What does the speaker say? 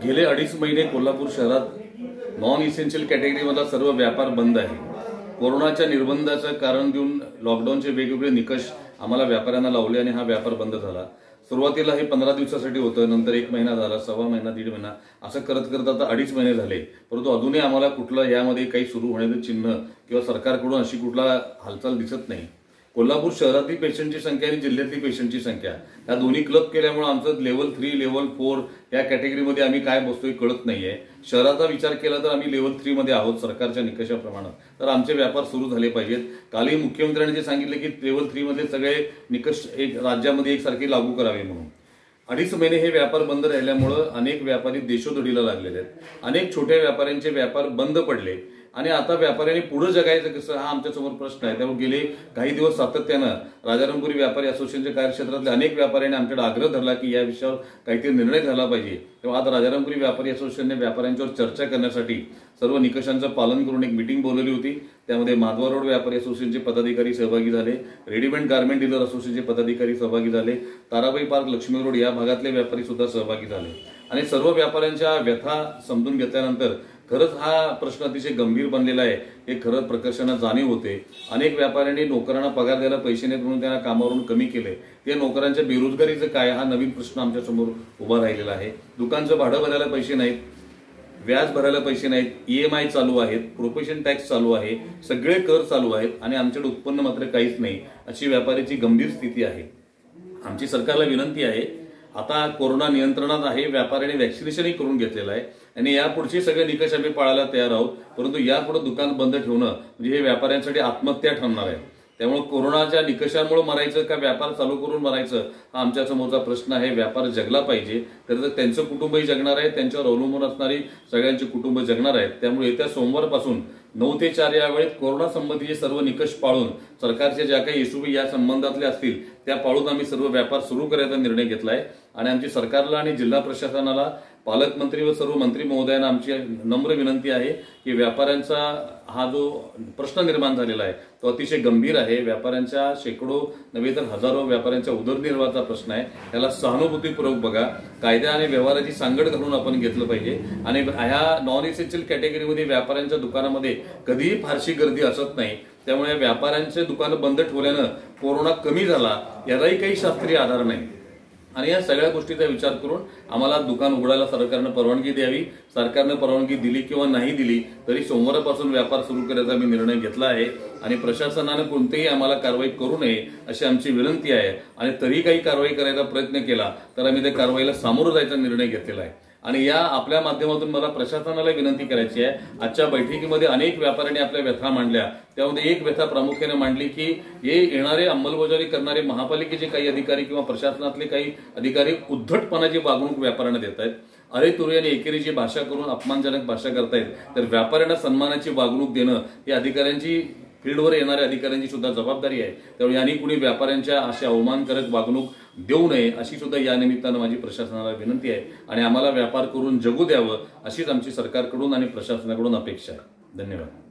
गेले 2.5 महिने कोल्हापूर शहरात नॉन इसेन्शियल कॅटेगरीमधला सर्व व्यापार बंद आहे। कोरोनाच्या निर्बंधाचं कारण देऊन लॉकडाऊनचे वेगवेगळे निकष आम्हाला व्यापाऱ्यांना लावले आणि हा व्यापार बंद झाला। सुरुवातीला हे 15 दिवसासाठी होतं, नंतर 1 महिना झाला, सव्वा महिना, 1.5 महिना, असं करत करत आता 2.5 महिने झाले। परंतु अजूनही आम्हाला कुठलं यामध्ये काही सुरू होण्याचं चिन्ह किंवा सरकारकडून अशी कुठला हालचाल दिसत नाही। कोल्हापूर शहरातील पेशंटची संख्या आणि जिल्ह्यातली पेशंटची संख्या या दोन्ही क्लब केल्यामुळे आमचं लेवल 3 लेवल 4 या कॅटेगरीमध्ये आम्ही काय बसतोय कळत नाहीये। शहराचा विचार केला तर आम्ही लेवल 3 मध्ये आहोत सरकारच्या निकषाप्रमाणे, तर आमचे व्यापार सुरू झाले पाहिजेत। कालही मुख्यमंत्र्यांनी जे सांगितले की लेवल 3 मध्ये सगळे निकष एक राज्यामध्ये एकसारखे लागू करावे म्हणून। 2.5 महिने हे व्यापार बंद राहिल्यामुळे अनेक व्यापारी देशोधडीला लागलेले आहेत। अनेक छोट्या व्यापाऱ्यांचे व्यापार बंद पडले आणि आता व्यापाऱ्यांनी पुढे जगायचं कसं हा आमच्या समोर प्रश्न आहे। त्यामुळे गेले काही दिवस सातत्यानं राजारामपुरी व्यापारी असोसिएशनच्या कार्यक्षेत्रातले अनेक व्यापाऱ्यांनी आमच्याकडे आग्रह धरला की या विषयावर काहीतरी निर्णय झाला पाहिजे। तेव्हा आज राजारामपुरी व्यापारी असोसिएशनने व्यापाऱ्यांच्यावर चर्चा करण्यासाठी सर्व निकषांचं पालन करून एक मीटिंग बोलवली होती। त्यामध्ये माधवा रोड व्यापारी असोसिएशनचे पदाधिकारी सहभागी झाले, रेडीमेड गार्मेंट डीलर असोसिएशनचे पदाधिकारी सहभागी झाले, ताराबाई पार्क, लक्ष्मी रोड या भागातले व्यापारी सुद्धा सहभागी झाले आणि सर्व व्यापाऱ्यांच्या व्यथा समजून घेतल्यानंतर खरंच हा प्रश्न अतिशय गंभीर बनलेला आहे हे खरं प्रकर्षानं जाणीव होते। अनेक व्यापाऱ्यांनी नोकरांना पगार द्यायला पैसे नाहीत म्हणून त्यांना कामावरून कमी केले। ते नोकरांच्या बेरोजगारीचं काय हा नवीन प्रश्न आमच्या समोर उभा राहिलेला आहे। दुकानचं भाडं भरायला पैसे नाहीत, व्याज भरायला पैसे नाहीत, EMI चालू आहेत, प्रोफेशन टॅक्स चालू आहे, सगळे कर चालू आहेत आणि आमच्याकडे उत्पन्न मात्र काहीच नाही, अशी व्यापाऱ्याची गंभीर स्थिती आहे। आमची सरकारला विनंती आहे, आता कोरोना नियंत्रणात आहे, व्यापाऱ्यांनी व्हॅक्सिनेशनही करून घेतलेलं आहे आणि यापुढचे सगळे निकष आम्ही पाळायला तयार आहोत। परंतु यापुढे दुकान बंद ठेवणं म्हणजे हे व्यापाऱ्यांसाठी आत्महत्या ठरणार आहे। त्यामुळे कोरोनाच्या निकषांमुळे मरायचं का व्यापार चालू करून मरायचं हा आमच्या समोरचा प्रश्न आहे। व्यापार जगला पाहिजे, तर त्यांचं कुटुंबही जगणार आहे, त्यांच्यावर अवलंबून असणारी सगळ्यांचे कुटुंब जगणार आहेत। त्यामुळे येत्या सोमवारपासून 9 ते 4 या वेळेत कोरोना संबंधीचे सर्व निकष पाळून सरकारचे ज्या काही SOP या संबंधातले असतील त्या पाळून आम्ही सर्व व्यापार सुरू करायचा निर्णय घेतलाय आणि आमची सरकारला आणि जिल्हा प्रशासनाला, पालकमंत्री व सर्व मंत्री महोदयांना आमची नम्र विनंती आहे की व्यापाऱ्यांचा हा जो प्रश्न निर्माण झालेला आहे तो अतिशय गंभीर आहे। व्यापाऱ्यांच्या शेकडो नव्हे तर हजारो व्यापाऱ्यांच्या उदरनिर्वाहाचा प्रश्न आहे, त्याला सहानुभूतीपूर्वक बघा। कायदा आणि व्यवहाराची सांगड घालून आपण घेतलं पाहिजे आणि ह्या नॉन इसेन्शियल कॅटेगरीमध्ये व्यापाऱ्यांच्या दुकानामध्ये कधीही फारशी गर्दी असत नाही। त्यामुळे व्यापाऱ्यांचे दुकानं बंद ठेवल्यानं कोरोना कमी झाला यालाही काही शास्त्रीय आधार नाही आणि या सगळ्या गोष्टीचा विचार करून आम्हाला दुकान उघडायला सरकारनं परवानगी द्यावी। सरकारनं परवानगी दिली किंवा नाही दिली तरी सोमवारपासून व्यापार सुरू करायचा आम्ही निर्णय घेतला आहे आणि प्रशासनानं कोणतेही आम्हाला कारवाई करू नये अशी आमची विनंती आहे आणि तरी काही कारवाई करायचा प्रयत्न केला तर आम्ही त्या कारवाईला सामोरं जायचा निर्णय घेतलेला आहे। आणि या आपल्या माध्यमातून मला प्रशासनाला विनंती करायची आहे, आजच्या बैठकीमध्ये अनेक व्यापाऱ्यांनी आपल्या व्यथा मांडल्या, त्यामध्ये एक व्यथा प्रामुख्याने मांडली की हे येणारे अंमलबजावणी करणारे महापालिकेचे काही अधिकारी किंवा प्रशासनातले काही अधिकारी उद्धटपणाची वागणूक व्यापाऱ्यांना देत आहेत। अरे तुरे आणि एकेरीची भाषा करून अपमानजनक भाषा करतायत, तर व्यापाऱ्यांना सन्मानाची वागणूक देणं ही अधिकाऱ्यांची, फील्डवर येणाऱ्या अधिकाऱ्यांची सुद्धा जबाबदारी आहे। त्यामुळे यांनी कुणी व्यापाऱ्यांच्या अशा अवमानकारक वागणूक देऊ नये अशी सुद्धा या निमित्तानं माझी प्रशासनाला विनंती आहे आणि आम्हाला व्यापार करून जगू द्यावं अशीच आमची सरकारकडून आणि प्रशासनाकडून अपेक्षा आहे। धन्यवाद।